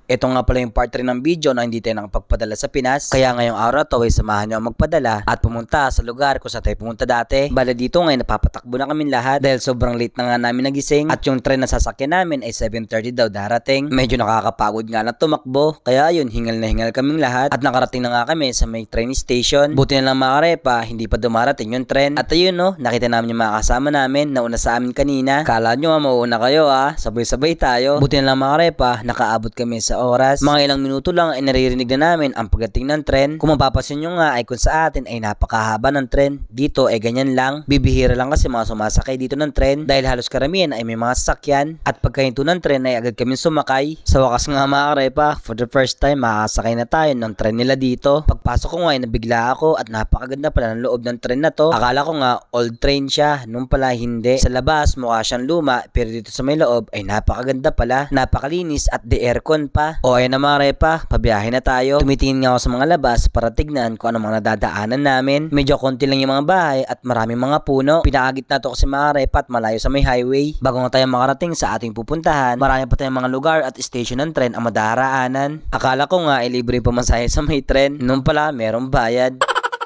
Ito nga pala yung part 3 ng video na hindi tayo nakapagpadala sa Pinas. Kaya ngayong araw to ay samahan nyo ang magpadala at pumunta sa lugar kung saan tayo pumunta dati. Bale dito ngayon napapatakbo na kami lahat dahil sobrang late na nga namin nagising at yung tren na sasakyan namin ay 7:30 daw darating. Medyo nakakapagod nga na tumakbo kaya ayun hingal na hingal kaming lahat at nakarating na nga kami sa may train station. Buti na lang mga karepa hindi pa dumarating yung tren. At ayun no, nakita namin yung mga kasama namin na una sa amin kanina. Kala nyo mauuna kayo sabay-sabay tayo. Buti na lang mga karepa nakaabot kami sa oras. Mga ilang minuto lang ay naririnig na namin ang pagdating ng tren. Kung mapapansin nyo nga ay kung sa atin ay napakahaba ng tren. Dito ay ganyan lang. Bibihira lang kasi mga sumasakay dito ng tren dahil halos karamihan ay may mga sasakyan. At pagkahinto ng tren ay agad kami sumakay. Sa wakas nga mga karepa, for the first time makakasakay na tayo ng tren nila dito. Pagpasok ko nga ay nabigla ako at napakaganda pala ng loob ng tren na to. Akala ko nga old train siya, nung pala hindi. Sa labas mukha siyang luma pero dito sa may loob ay napakaganda pala. Napakalinis at the aircon pa. O ayan na mga repa, pabiyahe na tayo. Tumitingin nga ako sa mga labas para tignan kung ano mga nadadaanan namin. Medyo konti lang yung mga bahay at maraming mga puno. Pinakagit na to kasi mga repa at malayo sa may highway. Bago nga tayo makarating sa ating pupuntahan, marami pa tayong mga lugar at station ng tren ang madaraanan. Akala ko nga ay libre pamasahe sa may tren. Nung pala merong bayad.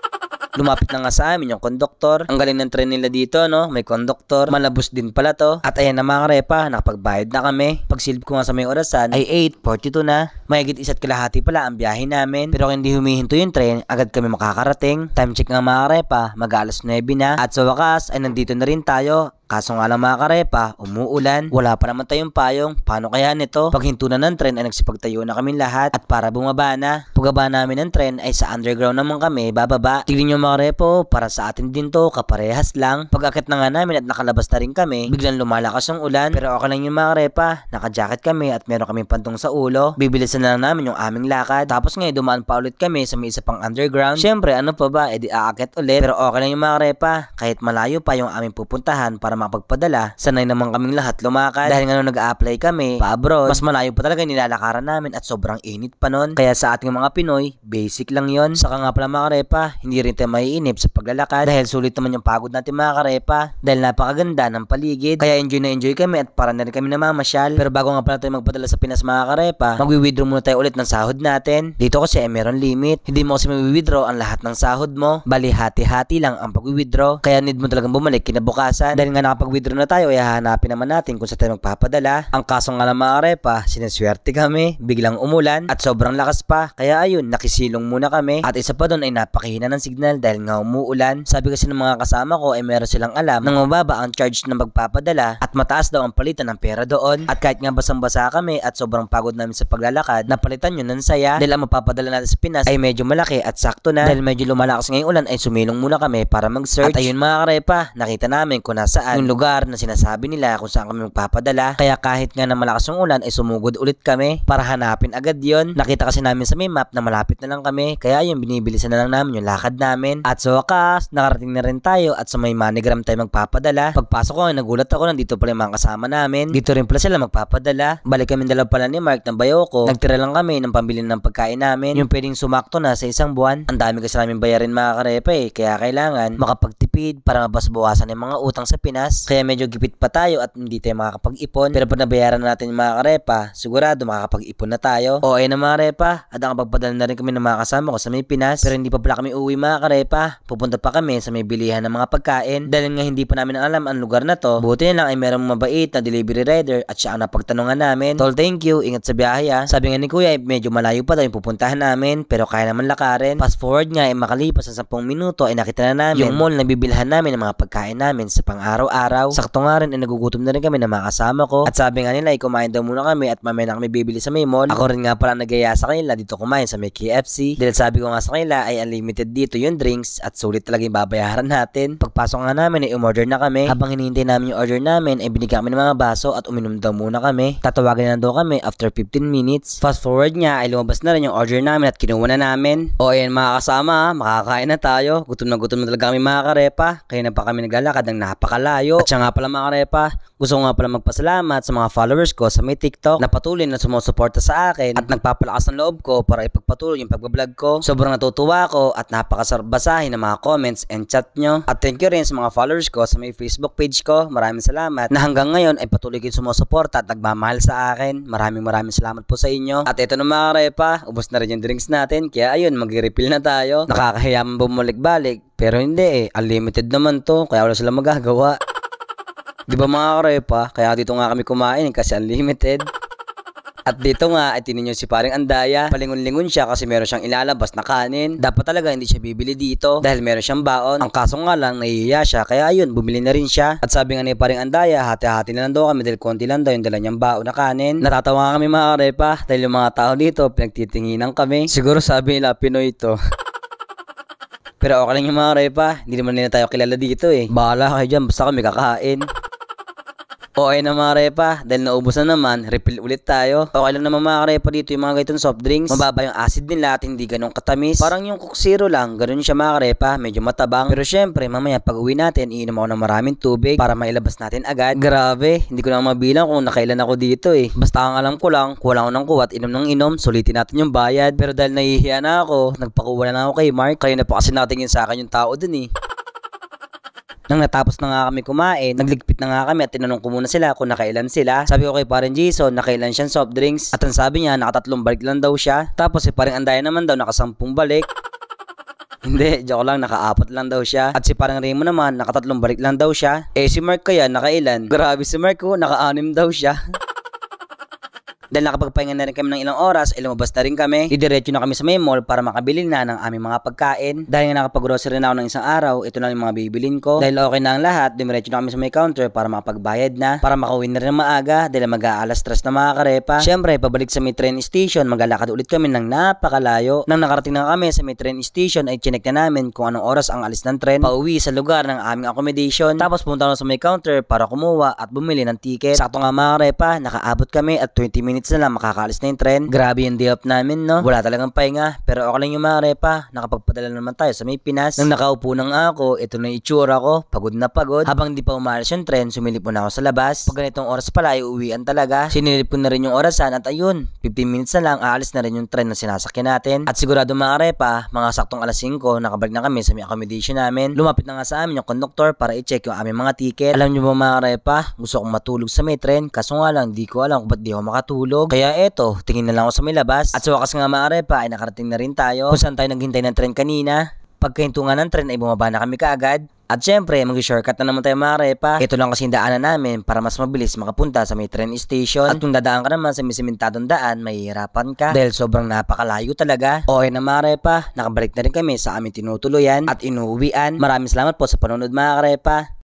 Lumapit na nga sa amin yung konduktor. Ang galing ng tren nila dito, no? May konduktor. Malabos din pala to. At ayan na mga karepa, nakapagbayad na kami. Pagsilip ko nga sa may orasan, ay 8:42 na. Mahigit isa't kalahati pala ang biyahe namin. Pero kung hindi humihinto yung tren, agad kami makakarating. Time check nga mga karepa, mag-alas 9 na. At sa wakas, ay nandito na rin tayo. Kaso nga lang mga karepa, umuulan. Wala pa naman tayong payong. Paano kaya nito? Pag hinto na ng tren ay nagsipagtayo na kami lahat. At para bumaba na. Pagbaba namin ng tren ay sa underground naman kami bababa. Tignan nyo mga karepo, para sa atin din to, kaparehas lang. Pag akit na nga namin at nakalabas na rin kami, biglang lumalakas yung ulan. Pero okay lang yung mga karepa, naka-jacket kami at meron kaming pantong sa ulo. Bibilisan na lang namin yung aming lakad. Tapos ngayon dumaan pa ulit kami sa may isa pang underground. Syempre ano pa ba, edi aakit ulit. Pero okay lang yung mga karepa, kahit malayo pa yung aming pupuntahan para makapagpadala, sanay naman kaming lahat lumakad. Dahil nga nung nag-a-apply kami pa abroad, mas malayo pa talaga nilalakaran namin at sobrang init pa nun. Kaya sa ating mga Pinoy, basic lang yon. Saka nga pala mga karepa, hindi rin tayo maiinip sa paglalakad dahil sulit naman yung pagod natin mga karepa dahil napakaganda ng paligid. Kaya enjoy na enjoy kami at para na rin kami namamasyal. Pero bago nga pala tayo magpadala sa Pinas mga karepa, magwi-withdraw muna tayo ulit ng sahod natin. Dito kasi ay meron limit. Hindi mo kasi mag-withdraw ang lahat ng sahod mo. Bali hati-hati lang ang pag-withdraw. Kaya need mo talagang bumalik kinabukasan. Dahil nga nakapag-withdraw na tayo ay hahanapin naman natin kung saan tayo magpapadala. Ang kaso nga lang mga karepa, sinaswerte kami, biglang umulan at sobrang lakas pa. Kaya ayun, nakisilong muna kami. At isa pa doon ay napakahina ng signal dahil nga umuulan. Sabi kasi ng mga kasama ko ay meron silang alam nang mababa ang charge ng magpapadala at mataas daw ang palitan ng pera doon. At kahit nga basang-basa kami at sobrang pagod namin sa paglalakad, napalitan yun ng saya dahil ang mapapadala natin sa Pinas ay medyo malaki at sakto na. Dahil medyo lumalakas ngayong ulan ay sumilong muna kami para mag-search. At ayun mga karepa, nakita namin kung nasaan yung lugar na sinasabi nila kung saan kami magpapadala. Kaya kahit nga na malakas yung ulan ay sumugod ulit kami para hanapin agad yon. Nakita kasi namin sa may map na malapit na lang kami. Kaya ayun, binibilisan na lang namin yung lakad namin. At sa wakas, nakarating na rin tayo at sa may MoneyGram tayo magpapadala. Pagpasok ko, nagulat ako, nandito pala yung mga kasama namin. Dito rin pala sila magpapadala. Balik kami dalawa pala ni Mark ng Bayoko. Nagtira lang kami ng pambili ng pagkain namin. Yung pwedeng sumakto na sa isang buwan. Ang dami kasi namin bayarin mga karepa kaya kailangan makapagtipid para mabasbawasan yung mga utang sa Pinas. Kaya medyo gipit pa tayo at hindi tayo makakapag-ipon. Pero pag nabayaran natin yung mga karepa, sigurado makakapag-ipon na tayo. O ayun na mga karepa, at nakapagpadala na rin kami ng mga kasama ko sa may Pinas. Pero hindi pa pala kami uwi mga karepa. Pupunta pa kami sa may bilihan ng mga pagkain. Dahil nga hindi pa namin alam ang lugar na to. Buti na lang ay merong mabait na delivery rider at siya ang napagtanungan namin. Tol, thank you, ingat sa biyahe Sabi nga ni kuya ay medyo malayo pa daw yung pupuntahan namin pero kaya naman lakarin. Fast forward nga ay makalipas sa 10 minuto ay nakita na namin yung mall na bibilhan namin ng mga pagkain namin sa pang-araw-araw. Sakto nga rin ay nagugutom na rin kami ng mga kasama ko. At sabi nga nila ay kumain daw muna kami at mamaya na kami bibili sa may mall. Ako rin nga pala nagaya sa kanila dito kumain sa may KFC. Dahil sabi ko nga sa kanila ay unlimited dito yung drinks at sulit talaga yung babayaran natin. Pagpasok nga namin ay umorder na kami. Habang hinihintay namin yung order namin ay binigyan kami ng mga baso at uminom daw muna kami. Tatawagin na daw kami after 15 minutes. Fast forward nga ay lumabas na rin yung order namin at kinuha na namin. O ayan mga kasama, makakain na tayo. Gutom na talaga kami mga karepa. Kaya na pa kami naglalakad ng napakalayo. At siya nga pala mga karepa, Gusto ko nga pala magpasalamat sa mga followers ko sa may TikTok na patuloy na sumusuporta sa akin at nagpapalakas ng loob ko para ipagpatuloy yung pagbablog ko. Sobrang natutuwa ako at napakasarap basahin ng mga comments and chat nyo. At thank you rin sa mga followers ko sa may Facebook page ko. Maraming salamat na hanggang ngayon ay patuloy kayong sumusuporta at nagmamahal sa akin. Maraming salamat po sa inyo. At ito na mga karepa, ubos na rin yung drinks natin. Kaya ayun, mag-refill na tayo. Nakakahiya man bumalik-balik. Pero hindi unlimited naman to. Kaya wala silang magagawa. Di ba mga karepa? Kaya dito nga kami kumain kasi unlimited. At dito nga ay tinin nyo si paring Andaya. Palingon-lingon siya kasi meron siyang ilalabas na kanin. Dapat talaga hindi siya bibili dito dahil meron siyang baon. Ang kaso nga lang nahihiya siya kaya ayun bumili na rin siya. At sabi nga ni paring Andaya hati-hati na lang daw kami dahil konti lang daw yung dala niyang baon na kanin. Natatawa kami mga karepa dahil yung mga tao dito pinagtitinginan kami. Siguro sabi nila Pinoy to. Pero okay lang yung mga karepa. Hindi naman nila tayo kilala dito eh. Bahala kayo dyan basta kami kakain. Okay na mga karepa, dahil naubos na naman, refill ulit tayo. Okay lang naman mga karepa dito yung mga ganitong soft drinks. Mababa yung acid nila at hindi ganun katamis. Parang yung Coke Zero lang, ganun siya mga karepa, medyo matabang. Pero syempre, mamaya pag uwi natin, iinom ako ng maraming tubig para mailabas natin agad. Grabe, hindi ko na mabilang kung nakailan ako dito eh. Basta ang alam ko lang, kuha lang ako ng kuwat, inom ng inom, sulitin natin yung bayad. Pero dahil nahihiya na ako, nagpakuha na ako kay Mark. Kaya na po kasi natingin sa akin yung tao dun eh. Nang natapos na nga kami kumain, nagligpit na nga kami at tinanong ko muna sila kung nakailan sila. Sabi ko kay parang Jason, nakailan siyang soft drinks. At ang sabi niya, nakatatlong balik lang daw siya. Tapos si parang Andaya naman daw, nakasampung balik. Hindi, joke lang, nakaapat lang daw siya. At si parang Remo naman, nakatatlong balik lang daw siya. Eh si Mark kaya, nakailan? Grabe si Mark ko, naka-anim daw siya. Dahil nakapagpahinga na rin kami ng ilang oras, ay lumabas na rin kami. Didiretso na kami sa may mall para makabili na ng aming mga pagkain. Dahil nga nakapag-grocery na ako ng isang araw, ito lang yung mga bibilin ko. Dahil okay na ang lahat, dumiretso na kami sa may counter para makapagbayad na. Para makauwi na rin maaga, dahil mag-aalas 3 na mga karepa. Siyempre, pabalik sa may train station, maglalakad ulit kami ng napakalayo. Nang nakarating na kami sa may train station, ay chinek na namin kung anong oras ang alis ng tren pauwi sa lugar ng aming accommodation. Tapos punta na sa may counter para kumuha at bumili ng ticket. Sakto nga mga karepa, nakaabot kami at 20 minutes na lang makakaalis na yung tren. Grabe yung day off namin, no? Wala talagang pahinga. Pero okay lang yung mga karepa. Nakapagpadala naman tayo sa may Pinas. Nang nakaupo na nga ako, ito na yung itsura ko. Pagod na pagod. Habang di pa umalis yung tren, sumilip mo na ako sa labas. Pag ganitong oras pala, ay uwian talaga. Sinilip ko na rin yung orasan at ayun, 15 minutes na lang, aalis na rin yung tren na sinasakyan natin. At sigurado mga karepa, mga saktong alas 5, nakabalik na kami sa may accommodation namin. Lumapit na nga sa amin yung conductor para i-check yung aming mga ticket. Alam nyo ba mga karepa, gusto kong matulog sa may tren. Kaso nga lang, di ko alam kung ba't di ako makatulog. Kaya eto, tingin na lang ako sa may labas. At sa wakas nga mga karepa ay nakarating na rin tayo kung saan tayo naghintay ng tren kanina. Pagkahintungan ng tren ay bumaba na kami kaagad. At syempre, mag-shortcut na naman tayo mga karepa. Ito lang kasi yung daanan namin para mas mabilis makapunta sa may train station. At kung dadaan ka naman sa may simentadong daan, mahihirapan ka dahil sobrang napakalayo talaga. Okay na mga karepa, nakabalik na rin kami sa aming tinutuluyan at inuuwian. Maraming salamat po sa panonood mga karepa.